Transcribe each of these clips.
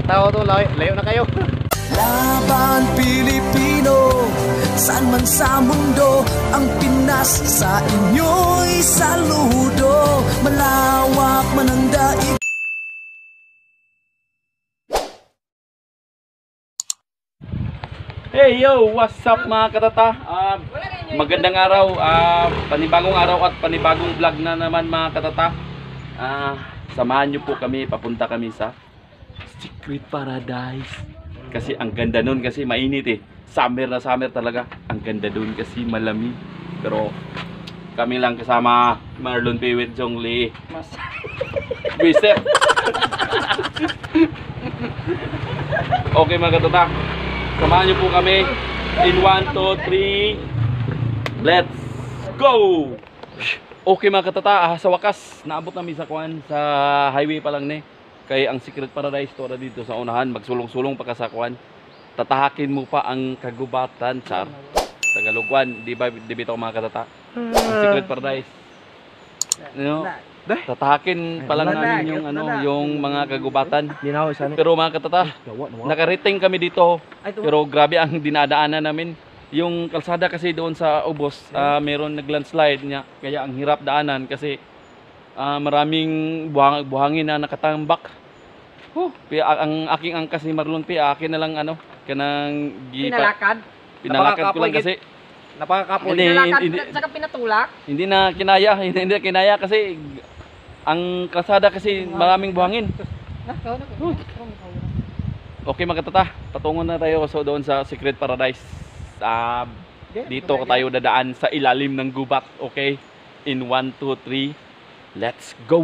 tao to, layo na kayo. Laban Pilipino, saan man sa mundo, ang Pinas sa inyo'y saludo. Malawak man ang daig. Hey yo, what's up mga katata? Magandang araw, panibagong araw at panibagong vlog na naman mga katata. Samahan nyo po kami, papunta kami sa Secret Paradise. Kasi ang ganda nun, kasi mainit eh. Summer na summer talaga. Ang ganda dun kasi malamig. Pero kami lang kasama Marlon Piwit Jong Lee. Bister. Okay mga katata, samahan nyo po kami in 1, 2, 3. Let's go! Okay mga katata, sa wakas naabot namin sa kuan, sa highway pa lang ni. Kay ang Secret Paradise to dito sa unahan, magsulong-sulong pa ka sa kuan. Tatahakin mo pa ang kagubatan, char. Tagalogwan, di ba dibitaw mga katata? Ang Secret Paradise. No? Tatahakin pa lang namin yung yung mga kagubatan. Pero mga katata, nakarating kami dito. Pero grabe ang dinadaanan namin. Yung kalsada kasi doon sa Ubos, meron nag-landslide niya. Kaya ang hirap daanan kasi maraming buhangin na nakatambak. Ang aking angkas ni Marlon akin na lang kanang pinalakad ko lang kasi napakakapoy. Saka pinatulak. Hindi na kinaya kasi ang kalsada kasi maraming buhangin. Okay mga katata, patungo na tayo doon sa Secret Paradise. Dito tayo dadaan sa ilalim ng gubat. Okay, in 1, 2, 3, let's go.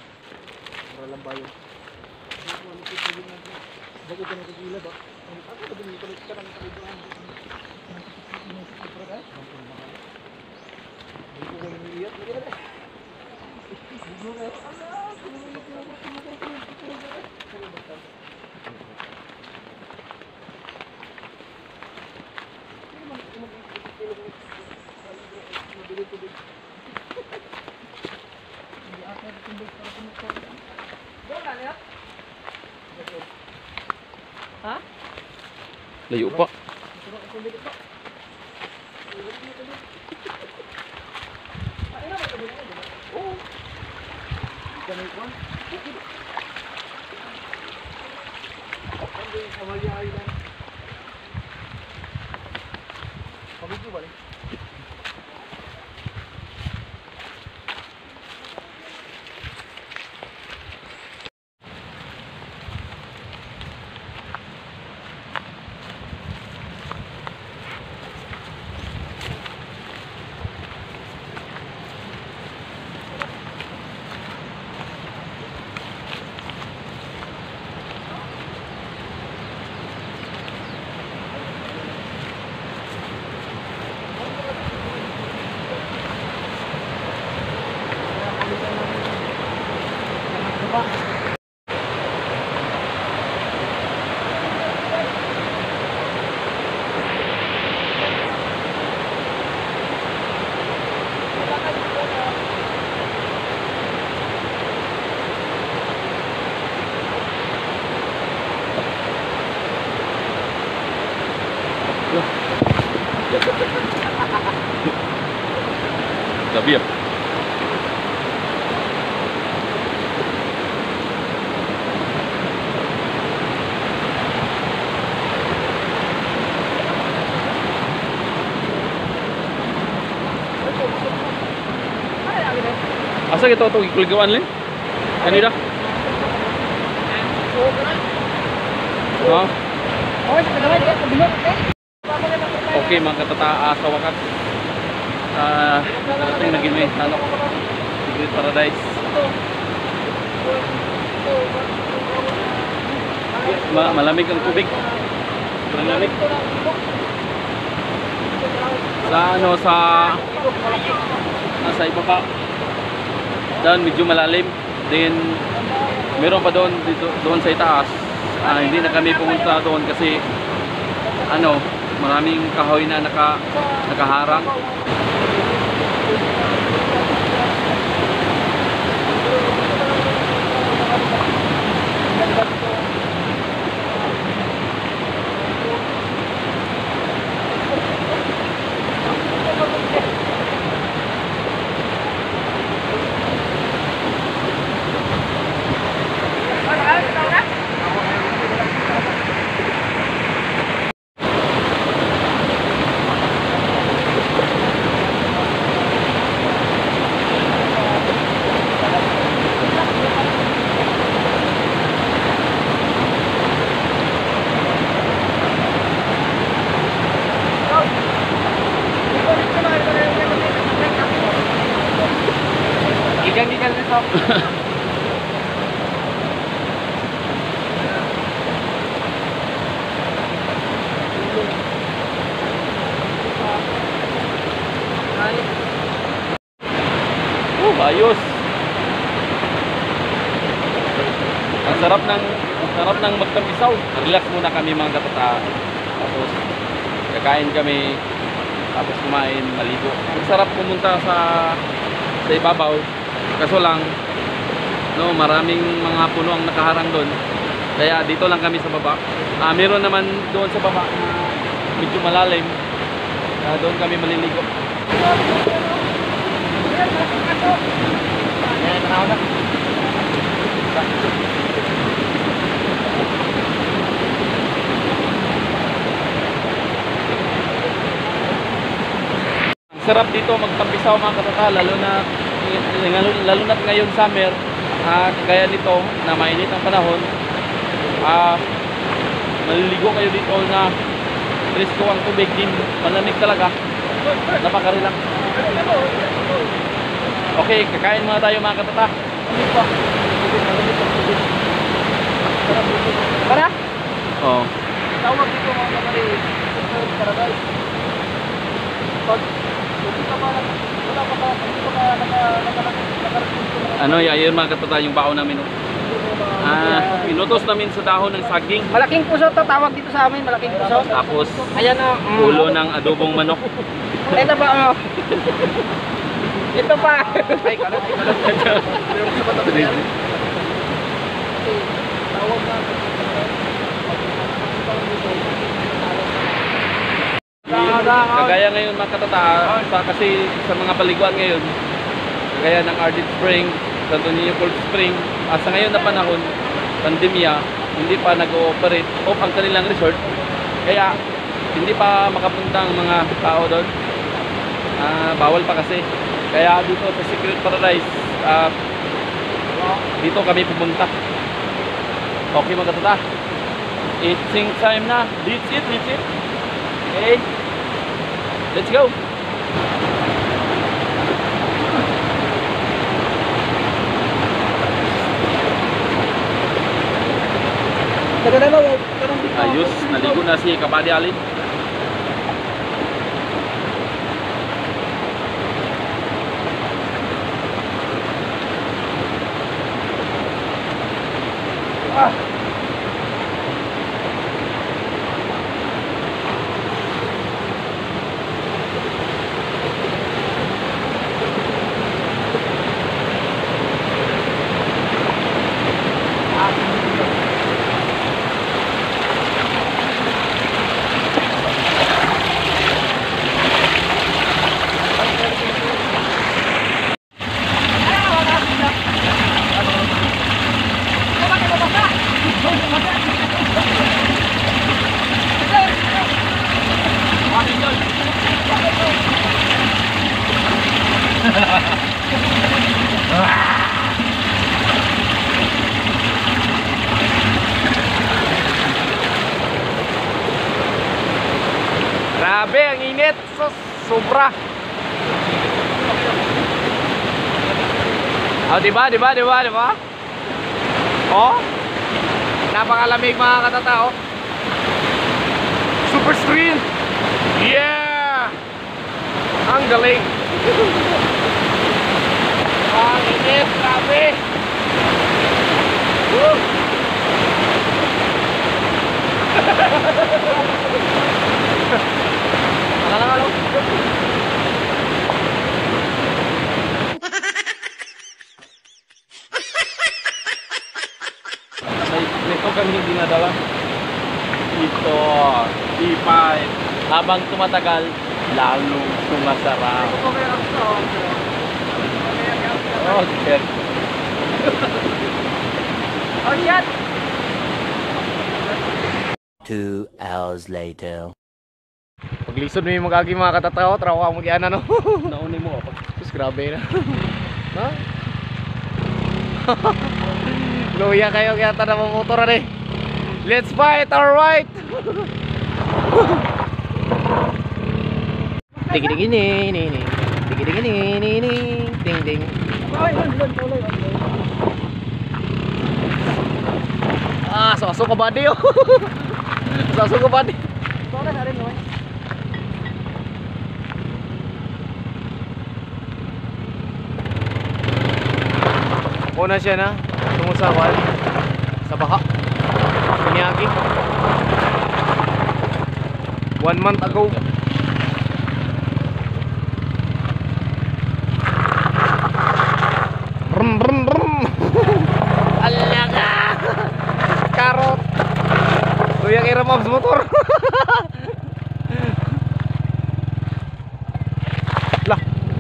Ha? Layo pa. Gabi ya. Asa kita to ikuligawan lin? Kanina? Okay mga katata, sa wakas narating na gini Secret Paradise. Malamig ang tubig. Malamig. Sa iba pa. Doon medyo malalim. Then meron pa doon sa itaas. Hindi na kami pumunta doon kasi maraming kahoy na nakaharang. Yang gigal nito. Ayos. Ang sarap ng magtampisaw. Relax muna kami mga katata. Tapos kakain kami. Tapos kumain, maligo. Ang sarap pumunta sa ibabaw. Kaso lang maraming mga puno ang nakaharang doon. Kaya dito lang kami sa baba. Meron naman doon sa baba na medyo malalim. Doon kami maliligo. Ang sarap dito magtampisaw mga katata, lalo na ngayon summer, kagaya nito na mainit ang panahon. Maliligo kayo dito na presko ang tubig din, malamig talaga, napaka-relax. Okay, kakain muna tayo mga katata. Para? Oo. Tawag dito mga kapatid. Paradise. Pag wala pa ano yun mga katata, yung baon namin. Pinutos namin sa dahon ng saging. Malaking puso to, tawag dito sa amin, malaking puso. Tapos Ayan o. ulo ng adobong manok. Ito pa Ito pa. Ay, kalat. Kagaya ngayon mga katata, kasi sa mga paliguan ngayon, kagaya ng Ardent Spring, Santo Niño Cold Spring, sa ngayon na panahon, pandemya, hindi pa nag-ooperate off ang kanilang resort, kaya hindi pa makapunta ang mga tao doon. Bawal pa kasi. Kaya dito sa Secret Paradise, dito kami pupunta. Okay mga katata, eating time na. That's it. Okay, let's go. Ayos, naligo na si Kapadi Alin. Grabe, ang init. Sobra. Oh, diba? Oh, napakalamig mga katatao. Super screen. Yeah! Ang galing. Ang init, grabe. Woo! Halo. Ito kami dinadala. Ito, D5. Habang tumatagal, lalong sumasarap. Oh, shit. Oh, shit. 2 hours later. Paglisod mo yung magagi mga katatao, trawa mo kaya no? Nauni mo ako. Tapos grabe na. No? Luya kayo kaya na mamotor na eh. Let's fight, alright! Tigiding-ining, tigiding-ining, ding-ding. Ah, sosok ka body oh. Sosok ka body. Una siya na tungo sa wal sa baka. Inyagi. 1 month ago. Brum brum brum. Alaga. Karot. Tuh yang kira moms motor. Lah.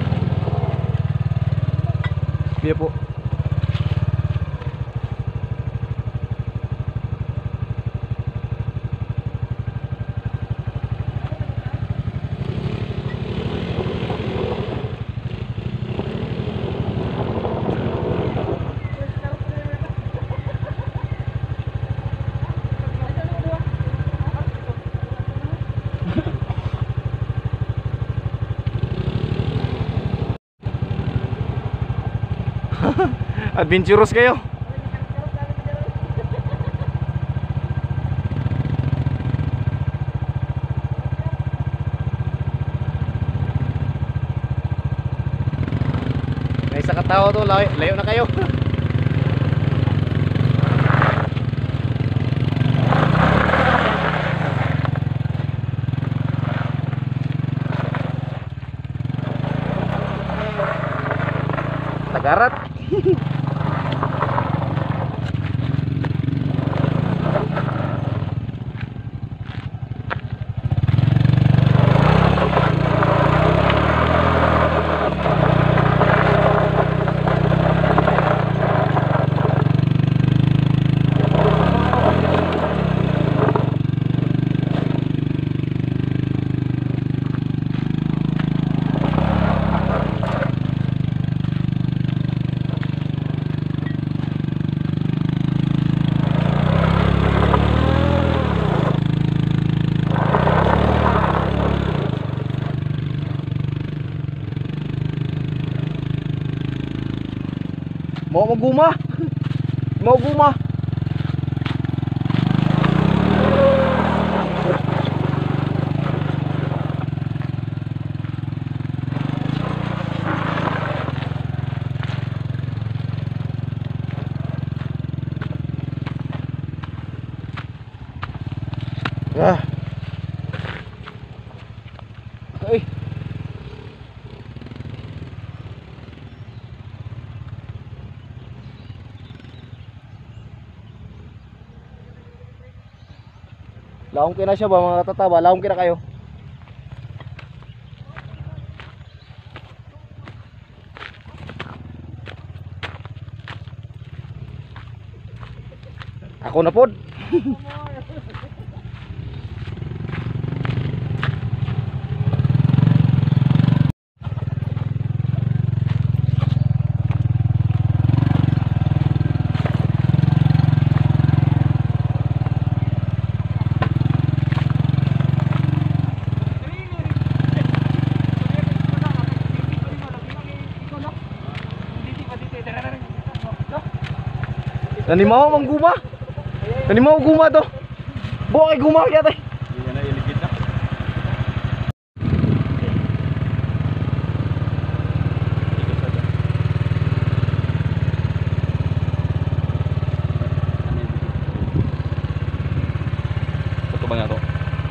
Iya, Bu. Adventurous kayo. May isa katao to, layo na kayo. Tagarat. Mau maguma. Mau guma. Ah. Okay. Laong kina siya ba mga tataba? Laong kina kayo. Ako na pod. Nani mau mengguma? Nani mau guma to? Buang guma kaya tay. Yan na iligid na. Ito ba nga to?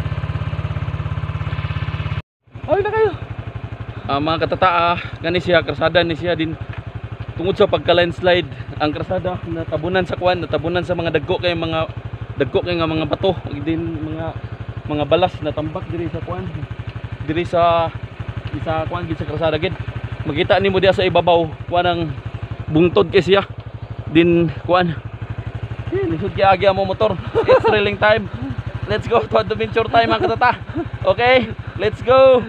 Ay na kayo. Mga katataa, gani siya krasada ni siya din tungod sa pagka-landslide ang krasada natabunan sa kuan, natabunan sa mga dagko kay mga mga bato, din mga balas na tambak diri sa kuan. Diri sa kuan gid sa krasada gid. Makita nimo diha sa ibabaw kuan ang bungtod kay siya. Din kuan. Lisod kay agi mo motor. It's thrilling time. Let's go to adventure time mga katata. Okay, let's go.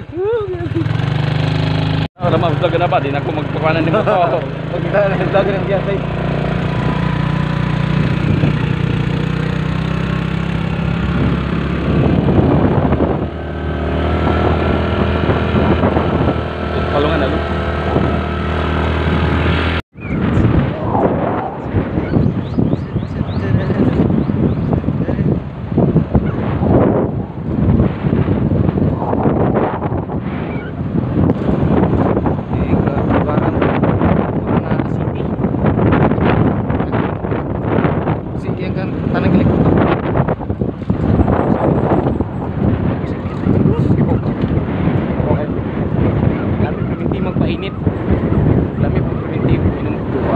Wala ma-vlog na ba? Di na ako magpakuanan ni mo to. Vlog na diyan tay. Palungan na. painit. Lami po preventative minum dua.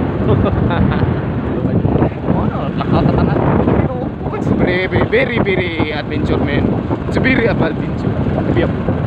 Lakat tanan. It's very adventure man. It's very adventure. Biap.